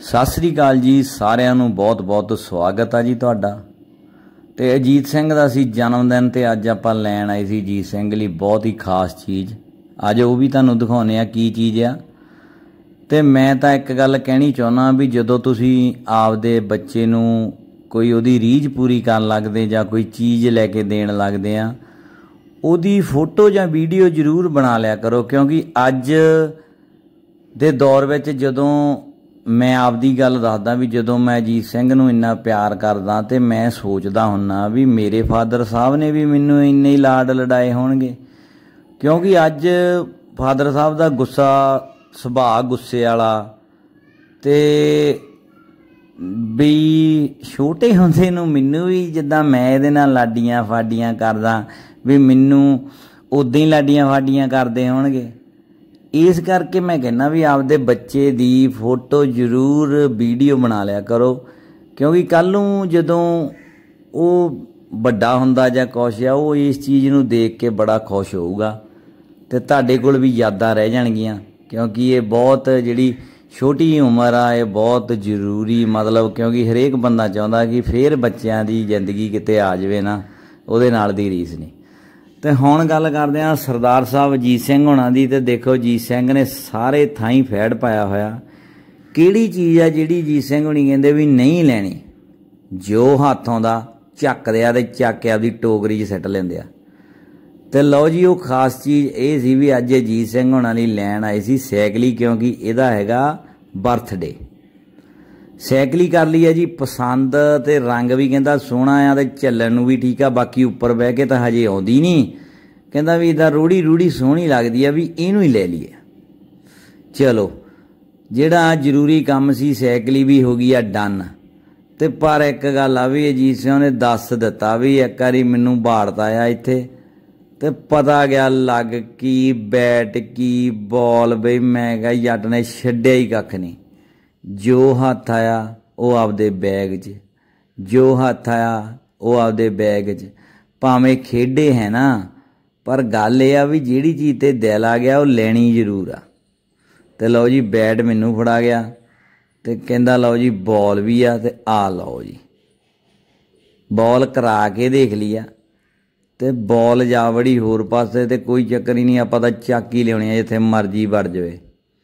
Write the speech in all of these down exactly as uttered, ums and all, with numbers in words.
सत श्री अकाल जी सारिਆਂ ਨੂੰ बहुत बहुत स्वागत है जी तुहाडा। ते अजीत सिंह दा सी जन्मदिन ते अज आपां लैण आए सी अजीत सिंह लई बहुत ही खास चीज़। अज वो भी तुहानूं दिखाउने आ की चीज़ आ। ते मैं तां एक गल कहनी चाहुंदा भी जदों तुसीं आपदे बच्चे नूं कोई उहदी रीझ पूरी करन लगदे जां कोई चीज़ लैके देण लगदे आ उहदी फोटो जां वीडियो जरूर बना लिया करो, क्योंकि अज दे दौर विच जदों मैं आपदी गल दसदा भी जदों मैं अजीत सिंह नूं इन्ना प्यार करदा ते मैं सोचदा हुन्ना भी मेरे फादर साहब ने भी मैनूं इन्ने ही लाड लड़ाए होणगे, क्योंकि अज फादर साहब दा गुस्सा सुभाअ गुस्से वाला ते भी छोटे हुंदे नूं मैनूं भी जिद्दां मैं इहदे नाल लाडियां फाडियां करदा भी मैनूं उदां ही लाडियां फाडियां करदे होणगे। इस करके मैं कहना भी आपदे बच्चे दी फोटो जरूर वीडियो बना लिया करो, क्योंकि कल नूं जदों वो बड़ा हुंदा जां कुछ आ वो इस चीज़ नूं देख के बड़ा खुश होऊगा ते तुहाडे कोल भी यादां रह जाणगियां, क्योंकि ये बहुत जिहड़ी छोटी उम्र आ ये बहुत जरूरी, मतलब क्योंकि हरेक बंदा चाहुंदा कि फिर बच्चों की जिंदगी किते आ जाए ना, उहदे नाल दी रीस नहीं। तो हुण गल करदे आ सरदार साहब अजीत सिंह होणां दी। ते देखो अजीत सिंह ने सारे थाई फैड़ पाया होया। किहड़ी चीज़ आ जिहड़ी अजीत सिंह होणी कहंदे भी नहीं लैणी, जो हत्थ आउंदा झक्कदे आ ते चक के आपदी टोकरी च सट्ट लैंदे आ। ते लो जी वो खास चीज़ ये सी भी अज अजीत सिंह होणां लई लैण आए सी सैकली, क्योंकि इहदा हैगा बर्थडे। सैकली कर ली है जी पसंद, ते रंग भी कहता सोहना आ ते झल्लण नूं भी ठीक आ, बाकी उपर बह के तो हजे आउंदी नहीं, कहता भी इदा रूढ़ी रूढ़ी सोहनी लगदी है भी इहनूं ही ले लीए। चलो जिहड़ा जरूरी काम सी सैकली भी हो गई आ डन। ते पर एक गल आ भी अजीत सिंह ने दस दिता भी एक बारी मैनूं बाड़ता आ इत्थे ते पता गया लग की बैट की बॉल, बई मैं कहा जट ने छड्डिया ही कख नहीं। जो हत्थ आया वो आपदे बैग च, जो हत्थ आया वो आपदे बैग च, भावें खेडे है ना, पर गल यह आ भी जिहड़ी चीज़ ते दिल आ गया वो लैनी जरूर आ। ते लो जी बैट मैनूं फड़ा गया ते कहंदा लो जी बॉल भी आ ते आ लो जी बॉल करा के देख लिया ते बॉल जा बड़ी होर पासे ते कोई चक्कर ही नहीं, आपां तां चक ही लिआउणी आ जिथे मर्जी वड़ जाए।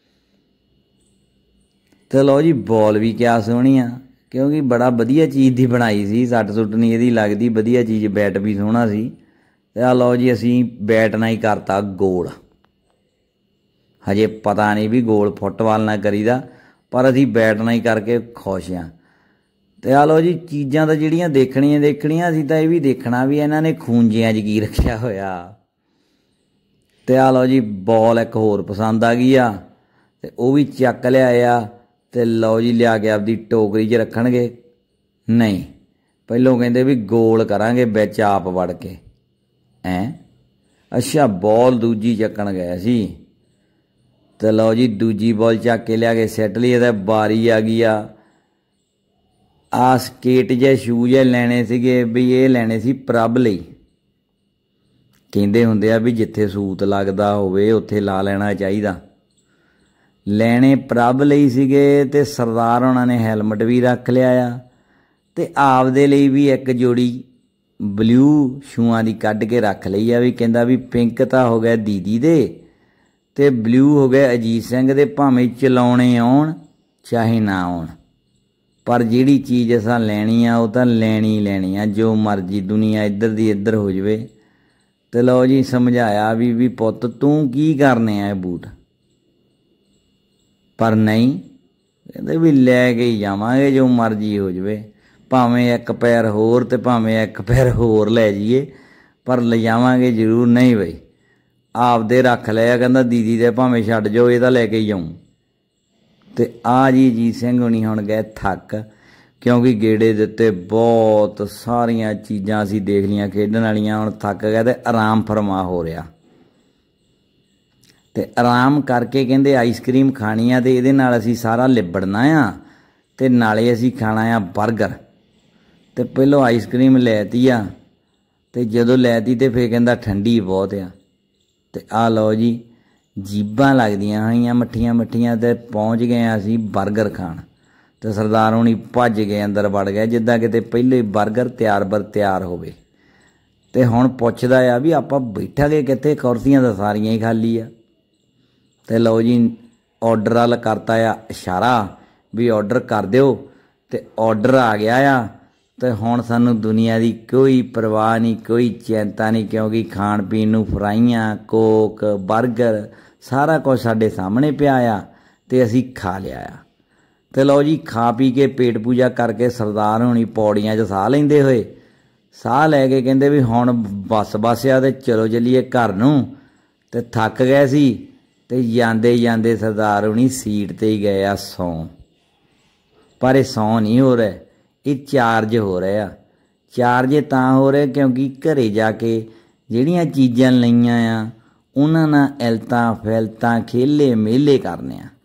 तो लो जी बॉल भी क्या सोहनी आ, क्योंकि बड़ा वधिया चीज़ दी बनाई सी, सट सुट नहीं इहदी लगदी, वधिया चीज़ बैट भी सोहना सी। ते आ लो जी असीं बैट नाल ही करता गोल। हजे पता नहीं भी गोल फुटबाल नाल करीदा, पर असीं बैट नाल ही करके खुश हाँ। ते आ लो जी चीज़ां तां जिहड़ियां देखणियां देखणियां असीं तां इह भी देखना भी इन्हां ने खूंजियां च की रखिया होया। ते आ लो जी बॉल एक होर पसंद आ गई आ ते वो भी चक लिआया ते लो जी लिया के आपदी टोकरी च रखणगे। नहीं पहलों कहंदे भी गोल करांगे विच आप वड़ के ऐ। अच्छा बॉल दूजी चक्कण गए सी ते लो जी दूजी बॉल चक के लिया के सैट ली ते बारी आ गई आ। आ स्केट जे शूज लैणे सीगे भी ये लैणे सी प्रभ लई। कहंदे हुंदे आ भी जिथे सूत लगदा होवे उत्थे ला लेना चाहीदा। लैणे प्रभ लई सीगे ते सरदार होणां ने हैलमट भी रख लिया आ ते आपदे लई भी एक जोड़ी ब्लू शूआं दी कढ के रख लई आ। भी कहंदा भी पिंक तां हो गए दीदी दे ते ब्लू हो गए अजीत सिंह दे, भावें चलाउणे आउण चाहे ना आउण, पर जिहड़ी चीज़ असां लैणी आ वो तां लैणी ही लैणी आ, जो मर्जी दुनिया इधर दी इधर हो जावे। ते लो जी समझाया भी भी पुत्त तूं की करने आ बूट, पर नहीं कहते भी लैके ही जावांगे जो मर्जी हो जाए, भावें एक पैर होर ते भावें एक पैर होर लै जाइए, पर ले जावांगे जरूर। नहीं बई आपदे रख लिया, कहंदा दीदी दे भावें छड्ड जाओ ये तां लैके ही जाऊँ। ते आ जी अजीत सिंह होनी हुण गए थक, क्योंकि गेड़े दिते बहुत सारियां चीज़ां असीं देख लियां खेडण वालियां, हुण थक गए ते आराम फरमा हो रहा। ते आराम करके कहंदे आइसक्रीम खानी आ ते इहदे नाल असीं सारा लिबड़ना आ ते नाले असीं खाना आ बर्गर। ते पहलों आइसक्रीम लैती आ ते जदों लैती ते फिर कहंदा ठंडी बहुत आ। ते आ लो जी जीबां लगदियां होईयां मट्ठियां मट्ठियां ते पहुँच गए असीं बर्गर खाण। ਤੇ ਸਰਦਾਰ ਹੁਣੀ ਭੱਜ ਗਏ ਅੰਦਰ ਵੜ ਗਏ ਜਿੱਦਾਂ ਕਿਤੇ ਪਹਿਲੇ ਬਰਗਰ ਤਿਆਰ ਬਰ ਤਿਆਰ ਹੋਵੇ। ਤੇ ਹੁਣ ਪੁੱਛਦਾ ਆ ਵੀ ਆਪਾਂ ਬੈਠਾਂਗੇ ਕਿੱਥੇ, ਕੁਰਸੀਆਂ ਤਾਂ ਸਾਰੀਆਂ ਹੀ ਖਾਲੀ ਆ। ਤੇ ਲਓ ਜੀ ਆਰਡਰ ਵੱਲ ਕਰਤਾ ਆ ਇਸ਼ਾਰਾ ਵੀ ਆਰਡਰ ਕਰ ਦਿਓ ਤੇ ਆਰਡਰ ਆ ਗਿਆ ਆ। ਤੇ ਹੁਣ ਸਾਨੂੰ ਦੁਨੀਆ ਦੀ ਕੋਈ ਪਰਵਾਹ ਨਹੀਂ, ਕੋਈ ਚਿੰਤਾ ਨਹੀਂ, ਕਿਉਂਕਿ ਖਾਣ ਪੀਣ ਨੂੰ ਫਰਾਈਆਂ, ਕੋਕ, ਬਰਗਰ ਸਾਰਾ ਕੁਝ ਸਾਡੇ ਸਾਹਮਣੇ ਪਿਆ ਆ ਤੇ ਅਸੀਂ ਖਾ ਲਿਆ ਆ। ਤੇ ਲਓ ਜੀ ਖਾ ਪੀ ਕੇ ਪੇਟ ਪੂਜਾ ਕਰਕੇ ਸਰਦਾਰ ਹੋਣੀ ਪੌੜੀਆਂ 'ਚ ਸਾਹ ਲੈਂਦੇ ਹੋਏ ਸਾਹ ਲੈ ਕੇ ਕਹਿੰਦੇ ਵੀ ਹੁਣ ਬੱਸ ਬੱਸ ਆ ਤੇ ਚਲੋ ਚੱਲੀਏ ਘਰ ਨੂੰ। ਤੇ ਥੱਕ ਗਏ ਸੀ ਤੇ ਜਾਂਦੇ ਜਾਂਦੇ ਸਰਦਾਰ ਹੋਣੀ ਸੀਟ 'ਤੇ ਹੀ ਗਏ ਆ ਸੌਂ। ਪਰ ਇਹ ਸੌਂ ਨਹੀਂ ਹੋ ਰਿਹਾ, ਇਹ ਚਾਰਜ ਹੋ ਰਿਹਾ ਆ। ਚਾਰਜ ਤਾਂ ਹੋ ਰਿਹਾ ਕਿਉਂਕਿ ਘਰੇ ਜਾ ਕੇ ਜਿਹੜੀਆਂ ਚੀਜ਼ਾਂ ਲਈਆਂ ਆ ਉਹਨਾਂ ਨਾਲ ਇਲਤਾਂ ਫਿਲਤਾਂ ਖੇਲੇ ਮੇਲੇ ਕਰਨੇ ਆ।